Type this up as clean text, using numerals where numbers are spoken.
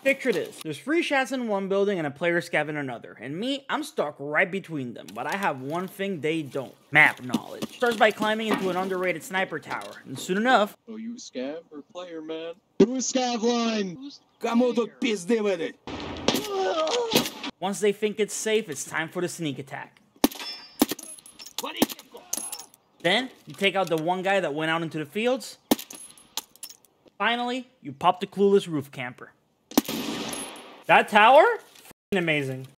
Picture this, there's 3 shots in one building and a player scav in another, and me, I'm stuck right between them, but I have one thing they don't, map knowledge. Starts by climbing into an underrated sniper tower, and soon enough... Oh, you scav or player, man? Who's scav line? Кому тут пизды выдать? Once they think it's safe, it's time for the sneak attack. Then, you take out the one guy that went out into the fields. Finally, you pop the clueless roof camper. That tower? F***ing amazing.